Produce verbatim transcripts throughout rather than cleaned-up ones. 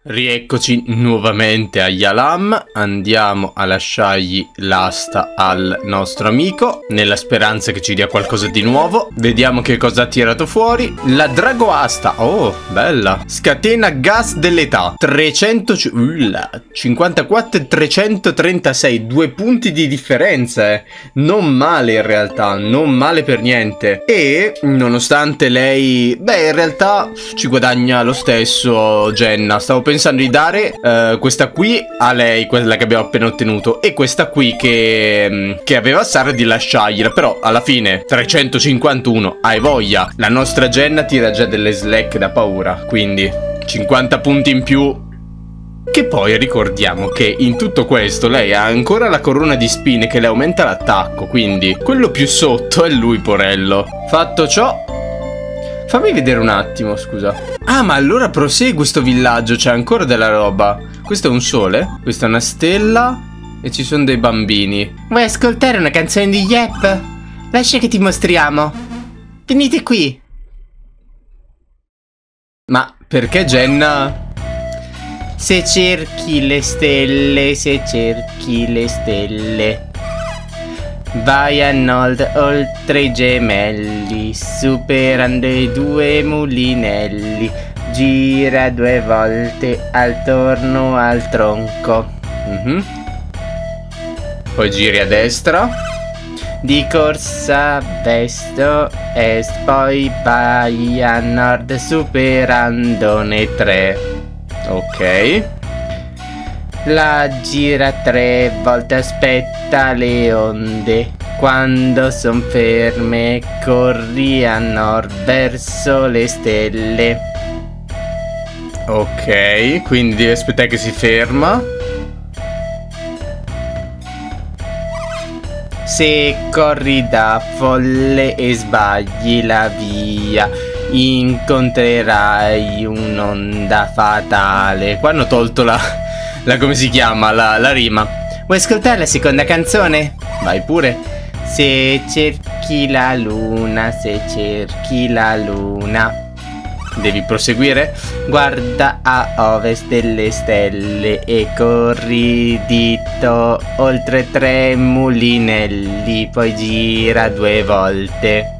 Rieccoci nuovamente a Yalam, andiamo a lasciargli l'asta al nostro amico, nella speranza che ci dia qualcosa di nuovo. Vediamo che cosa ha tirato fuori. La dragoasta, oh, bella. Scatena gas dell'età, trecentocinquantaquattro e trecentotrentasei, due punti di differenza, eh. Non male in realtà, non male per niente. E, nonostante lei, beh, in realtà ci guadagna lo stesso Jenna. Stavo pensando pensando di dare uh, questa qui a lei, quella che abbiamo appena ottenuto, e questa qui che, che aveva Sara, di lasciargliela. Però alla fine trecentocinquantuno, hai voglia. La nostra Jenna tira già delle slack da paura, quindi cinquanta punti in più. Che poi ricordiamo che in tutto questo lei ha ancora la corona di spine che le aumenta l'attacco, quindi quello più sotto è lui, porello. Fatto ciò, fammi vedere un attimo, scusa. Ah, ma allora prosegue sto villaggio, c'è ancora della roba. Questo è un sole, questa è una stella e ci sono dei bambini. Vuoi ascoltare una canzone di Yep? Lascia che ti mostriamo. Venite qui. Ma perché Jenna? Se cerchi le stelle, se cerchi le stelle, vai a nord oltre i gemelli, superando i due mulinelli, gira due volte attorno al tronco. Mm-hmm. Poi giri a destra. Di corsa verso est, poi vai a nord superandone tre. Ok. La gira tre volte, aspetta le onde, quando son ferme corri a nord verso le stelle. Ok, quindi devi aspettare che si ferma. Se corri da folle e sbagli la via, incontrerai un'onda fatale. Qua hanno tolto la... La come si chiama? La, la rima. Vuoi ascoltare la seconda canzone? Vai pure. Se cerchi la luna, se cerchi la luna, devi proseguire. Guarda a ovest delle stelle e corri dritto oltre tre mulinelli, poi gira due volte.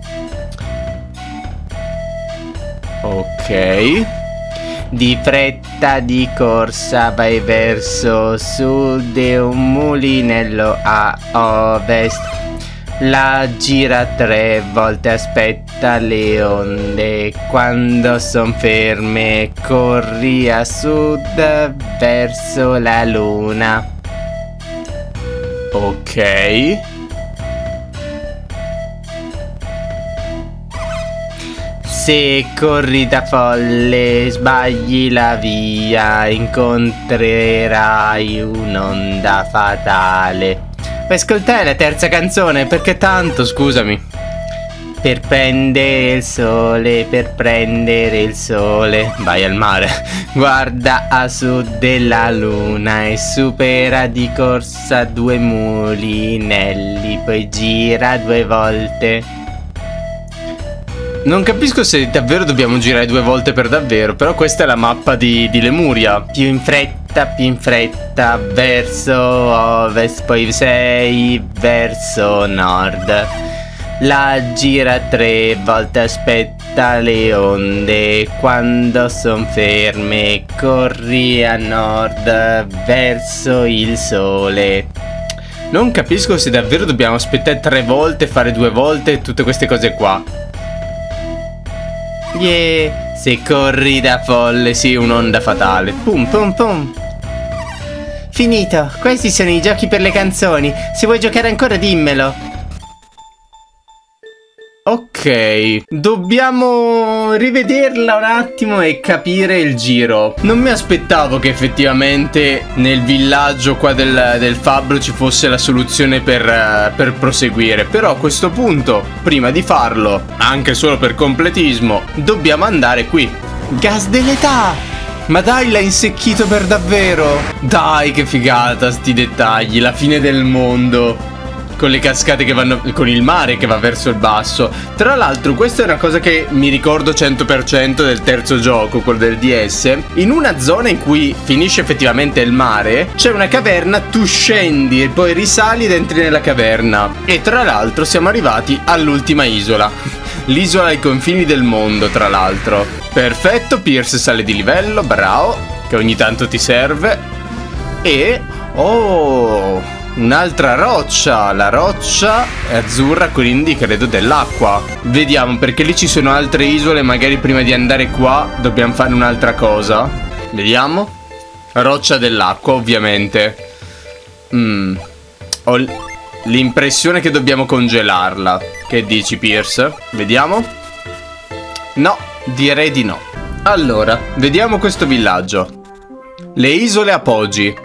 Ok. Di fretta di corsa vai verso sud e un mulinello a ovest. La gira tre volte, aspetta le onde, quando son ferme corri a sud verso la luna. Ok. Se corri da folle, sbagli la via, incontrerai un'onda fatale. Vuoi ascoltare la terza canzone? Perché tanto, scusami. Per prendere il sole, per prendere il sole, vai al mare. Guarda a sud della luna e supera di corsa due mulinelli, poi gira due volte. Non capisco se davvero dobbiamo girare due volte per davvero, però questa è la mappa di, di Lemuria. Più in fretta, più in fretta, verso ovest, poi sei verso nord. La gira tre volte, aspetta le onde, quando son ferme corri a nord verso il sole. Non capisco se davvero dobbiamo aspettare tre volte, fare due volte e tutte queste cose qua. Yeah, se corri da folle, sì, un'onda fatale. Pum pum pum. Finito, questi sono i giochi per le canzoni. Se vuoi giocare ancora dimmelo. Ok, dobbiamo rivederla un attimo e capire il giro. Non mi aspettavo che effettivamente nel villaggio qua del, del fabbro ci fosse la soluzione per, uh, per proseguire. Però a questo punto, prima di farlo, anche solo per completismo, dobbiamo andare qui. Gas dell'età! Ma dai, l'ha insecchito per davvero. Dai, che figata sti dettagli, la fine del mondo. con le cascate che vanno, con il mare che va verso il basso. Tra l'altro questa è una cosa che mi ricordo cento per cento del terzo gioco, quello del D S. In una zona in cui finisce effettivamente il mare c'è una caverna, tu scendi e poi risali ed entri nella caverna. E tra l'altro siamo arrivati all'ultima isola, l'isola ai confini del mondo, tra l'altro. Perfetto, Pierce sale di livello, bravo, che ogni tanto ti serve. E oh, un'altra roccia. La roccia è azzurra, quindi credo dell'acqua. Vediamo, perché lì ci sono altre isole. Magari prima di andare qua dobbiamo fare un'altra cosa. Vediamo. Roccia dell'acqua, ovviamente. mm. Ho l'impressione che dobbiamo congelarla. Che dici, Pierce? Vediamo. No, direi di no. Allora, vediamo questo villaggio. Le isole Apoggi,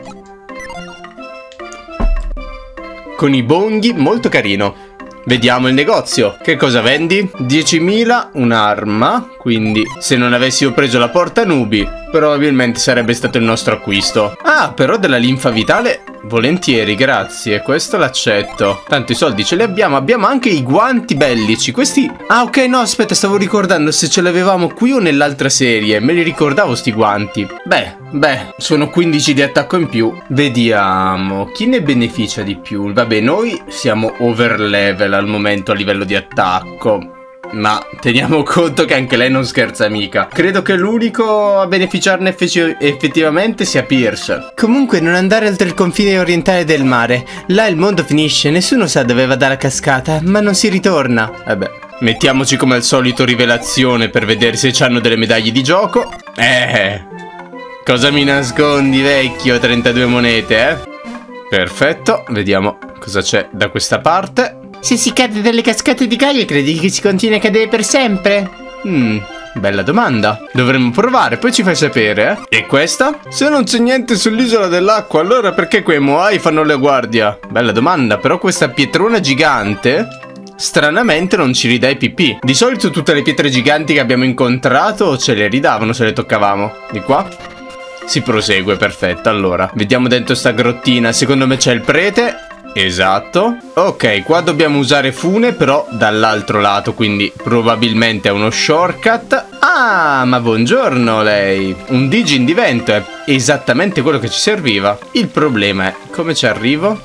con i bonghi, molto carino. Vediamo il negozio. Che cosa vendi? diecimila, un'arma. Quindi se non avessimo preso la porta nubi, probabilmente sarebbe stato il nostro acquisto. Ah, però della linfa vitale volentieri, grazie. Questo l'accetto. Tanto i soldi ce li abbiamo. Abbiamo anche i guanti bellici. Questi... Ah, ok, no, aspetta, stavo ricordando se ce l'avevamo qui o nell'altra serie. Me li ricordavo sti guanti. Beh, beh, sono quindici di attacco in più. Vediamo, chi ne beneficia di più? Vabbè, noi siamo over level al momento a livello di attacco, ma teniamo conto che anche lei non scherza mica. Credo che l'unico a beneficiarne effettivamente sia Pierce. Comunque non andare oltre il confine orientale del mare. Là il mondo finisce, nessuno sa dove va dalla cascata, ma non si ritorna. Vabbè, mettiamoci come al solito rivelazione per vedere se c'hanno delle medaglie di gioco. Eh, cosa mi nascondi, vecchio? trentadue monete, eh? Perfetto, vediamo cosa c'è da questa parte. Se si cade dalle cascate di Gaia, credi che si continui a cadere per sempre? Hmm, bella domanda. Dovremmo provare, poi ci fai sapere, eh? E questa? Se non c'è niente sull'isola dell'acqua, allora perché quei Moai fanno la guardia? Bella domanda, però questa pietrona gigante stranamente non ci ridà i pipì. Di solito tutte le pietre giganti che abbiamo incontrato ce le ridavano se le toccavamo. Di qua? Si prosegue, perfetto. Allora, vediamo dentro sta grottina. Secondo me c'è il prete. Esatto. Ok, qua dobbiamo usare fune, però dall'altro lato, quindi probabilmente è uno shortcut. Ah, ma buongiorno lei. Un Digin di vento è esattamente quello che ci serviva. Il problema è, come ci arrivo?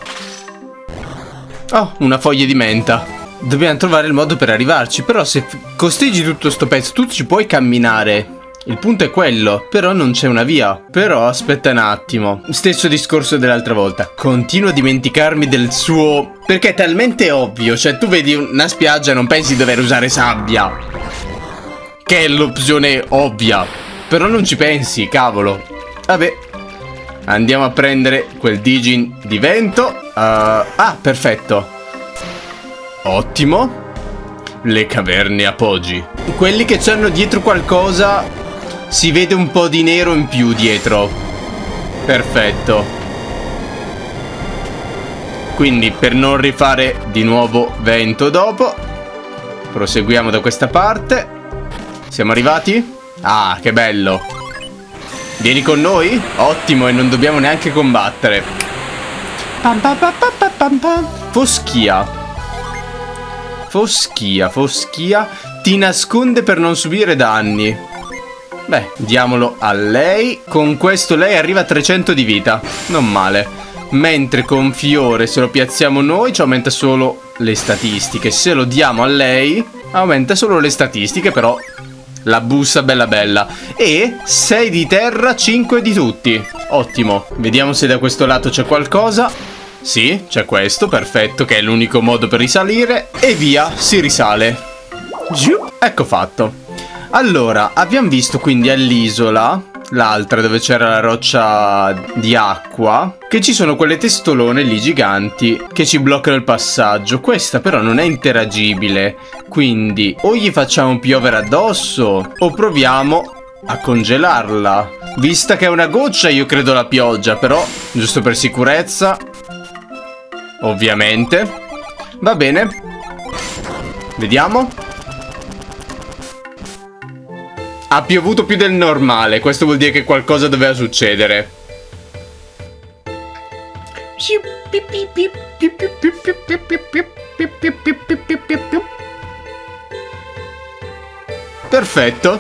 Oh, una foglia di menta. Dobbiamo trovare il modo per arrivarci. Però se costeggi tutto sto pezzo, tu ci puoi camminare. Il punto è quello, però non c'è una via. Però aspetta un attimo. Stesso discorso dell'altra volta. Continuo a dimenticarmi del suo... Perché è talmente ovvio. Cioè tu vedi una spiaggia e non pensi di dover usare sabbia, che è l'opzione ovvia. Però non ci pensi, cavolo. Vabbè, andiamo a prendere quel Digin di vento. uh, Ah, perfetto. Ottimo. Le caverne Apoggi. Quelli che c'hanno dietro qualcosa. Si vede un po' di nero in più dietro. Perfetto. Quindi per non rifare di nuovo vento dopo, proseguiamo da questa parte. Siamo arrivati? Ah, che bello. Vieni con noi? Ottimo, e non dobbiamo neanche combattere. Pam pam pam pam pam pam. Foschia. Foschia, foschia. Ti nasconde per non subire danni. Beh, diamolo a lei. Con questo lei arriva a trecento di vita. Non male. Mentre con Fiore, se lo piazziamo noi, ci aumenta solo le statistiche. Se lo diamo a lei, aumenta solo le statistiche, però la bussa bella bella. E sei di terra, cinque di tutti. Ottimo. Vediamo se da questo lato c'è qualcosa. Sì, c'è questo, perfetto, che è l'unico modo per risalire. E via, si risale. Giù, ecco fatto. Allora, abbiamo visto quindi all'isola, l'altra dove c'era la roccia di acqua, che ci sono quelle testolone lì giganti che ci bloccano il passaggio. Questa però non è interagibile, quindi o gli facciamo piovere addosso o proviamo a congelarla. Vista che è una goccia, io credo la pioggia, però giusto per sicurezza, ovviamente. Va bene. Vediamo. Ha piovuto più del normale. Questo vuol dire che qualcosa doveva succedere. Perfetto.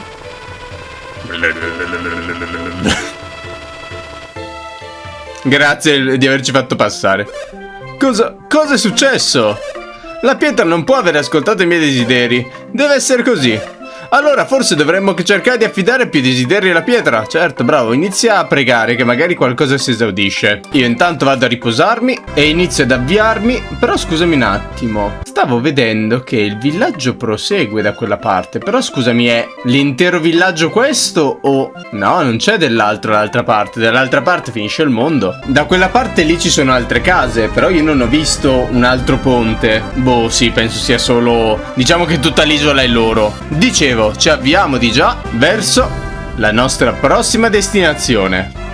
Grazie di averci fatto passare. Cosa... cosa è successo? La pietra non può aver ascoltato i miei desideri. Deve essere così. Allora forse dovremmo cercare di affidare più desideri alla pietra. Certo, bravo, inizia a pregare che magari qualcosa si esaudisce. Io intanto vado a riposarmi e inizio ad avviarmi. Però scusami un attimo, stavo vedendo che il villaggio prosegue da quella parte. Però scusami, è l'intero villaggio questo o... No, non c'è dell'altro dall'altra parte. Dall'altra parte finisce il mondo. Da quella parte lì ci sono altre case, però io non ho visto un altro ponte. Boh, sì, penso sia solo... diciamo che tutta l'isola è loro. Dicevo, ci avviamo di già verso la nostra prossima destinazione.